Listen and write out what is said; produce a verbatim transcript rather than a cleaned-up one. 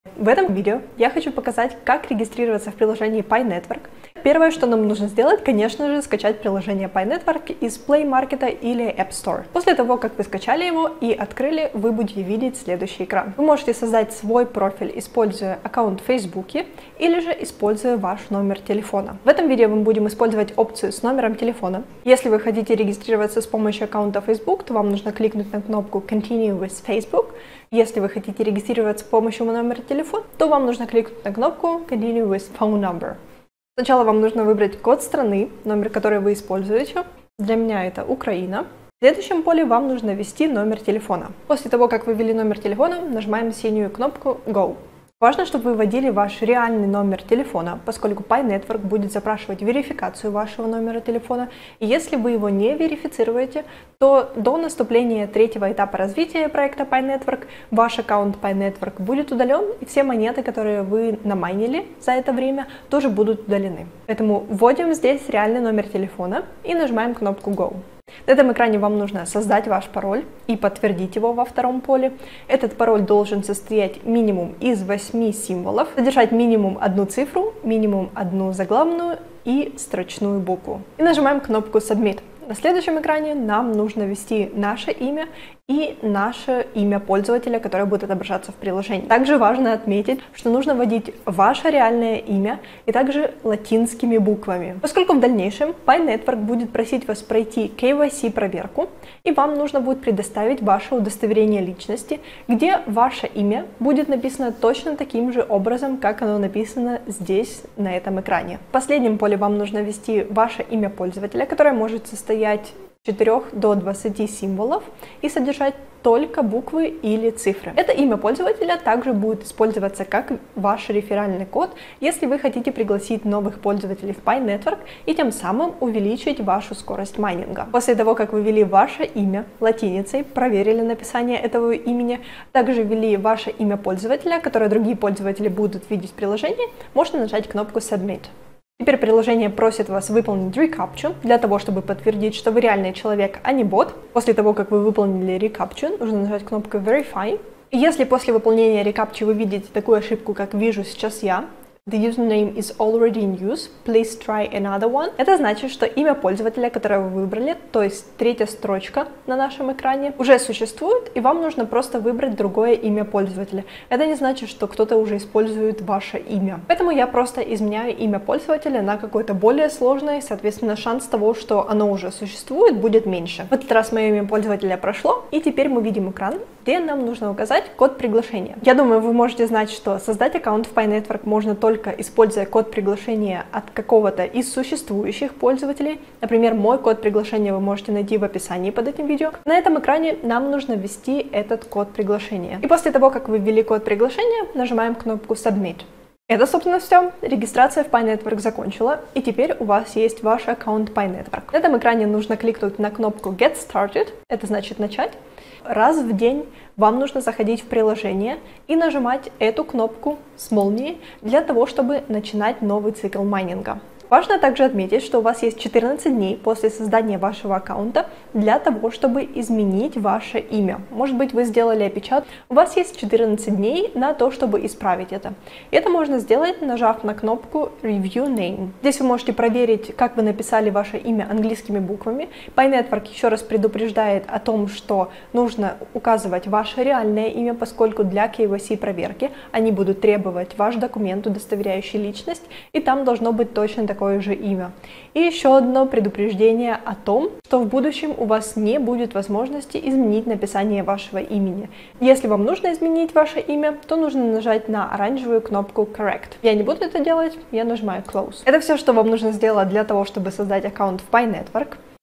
В этом видео я хочу показать, как регистрироваться в приложении PyNetwork. Первое, что нам нужно сделать, конечно же, скачать приложение PyNetwork из Play Market или App Store. После того, как вы скачали его и открыли, вы будете видеть следующий экран. Вы можете создать свой профиль, используя аккаунт в Facebook или же используя ваш номер телефона. В этом видео мы будем использовать опцию с номером телефона. Если вы хотите регистрироваться с помощью аккаунта Facebook, то вам нужно кликнуть на кнопку Continue with Facebook. Если вы хотите регистрироваться с помощью номера телефона, то вам нужно кликнуть на кнопку Continue with Phone Number. Сначала вам нужно выбрать код страны, номер, который вы используете. Для меня это Украина. В следующем поле вам нужно ввести номер телефона. После того, как вы ввели номер телефона, нажимаем синюю кнопку Go. Важно, чтобы вы вводили ваш реальный номер телефона, поскольку PyNetwork будет запрашивать верификацию вашего номера телефона. И если вы его не верифицируете, то до наступления третьего этапа развития проекта PyNetwork ваш аккаунт PyNetwork будет удален, и все монеты, которые вы намайнили за это время, тоже будут удалены. Поэтому вводим здесь реальный номер телефона и нажимаем кнопку Go. На этом экране вам нужно создать ваш пароль и подтвердить его во втором поле. Этот пароль должен состоять минимум из восьми символов, содержать минимум одну цифру, минимум одну заглавную и строчную букву. И нажимаем кнопку Submit. На следующем экране нам нужно ввести наше имя и наше имя пользователя, которое будет отображаться в приложении. Также важно отметить, что нужно вводить ваше реальное имя и также латинскими буквами. Поскольку в дальнейшем PyNetwork будет просить вас пройти кей вай си проверку, и вам нужно будет предоставить ваше удостоверение личности, где ваше имя будет написано точно таким же образом, как оно написано здесь, на этом экране. В последнем поле вам нужно ввести ваше имя пользователя, которое может состоять от четырёх до двадцати символов и содержать только буквы или цифры. Это имя пользователя также будет использоваться как ваш реферальный код, если вы хотите пригласить новых пользователей в PyNetwork и тем самым увеличить вашу скорость майнинга. После того, как вы ввели ваше имя латиницей, проверили написание этого имени, также ввели ваше имя пользователя, которое другие пользователи будут видеть в приложении, можно нажать кнопку Submit. Теперь приложение просит вас выполнить рекапчу для того, чтобы подтвердить, что вы реальный человек, а не бот. После того, как вы выполнили рекапчу, нужно нажать кнопку Verify. И если после выполнения рекапчи вы видите такую ошибку, как «Вижу сейчас я», The username is already in use. Please try another one. Это значит, что имя пользователя, которое вы выбрали, то есть третья строчка на нашем экране, уже существует, и вам нужно просто выбрать другое имя пользователя. Это не значит, что кто-то уже использует ваше имя. Поэтому я просто изменяю имя пользователя на какое-то более сложное, соответственно, шанс того, что оно уже существует, будет меньше. В этот раз мое имя пользователя прошло, и теперь мы видим экран, где нам нужно указать код приглашения. Я думаю, вы можете знать, что создать аккаунт в PyNetwork можно только используя код приглашения от какого-то из существующих пользователей. Например, мой код приглашения вы можете найти в описании под этим видео. На этом экране нам нужно ввести этот код приглашения. И после того, как вы ввели код приглашения, нажимаем кнопку Submit. Это, собственно, все. Регистрация в PyNetwork закончила, и теперь у вас есть ваш аккаунт PyNetwork. На этом экране нужно кликнуть на кнопку Get Started, это значит начать. Раз в день вам нужно заходить в приложение и нажимать эту кнопку с молнией для того, чтобы начинать новый цикл майнинга. Важно также отметить, что у вас есть четырнадцать дней после создания вашего аккаунта для того, чтобы изменить ваше имя. Может быть, вы сделали опечатку. У вас есть четырнадцать дней на то, чтобы исправить это. Это можно сделать, нажав на кнопку Review Name. Здесь вы можете проверить, как вы написали ваше имя английскими буквами. PyNetwork еще раз предупреждает о том, что нужно указывать ваше реальное имя, поскольку для кей вай си проверки они будут требовать ваш документ, удостоверяющий личность, и там должно быть точно такое такое же имя. И еще одно предупреждение о том, что в будущем у вас не будет возможности изменить написание вашего имени. Если вам нужно изменить ваше имя, то нужно нажать на оранжевую кнопку Correct. Я не буду это делать, я нажимаю Close. Это все, что вам нужно сделать для того, чтобы создать аккаунт в PyNetwork.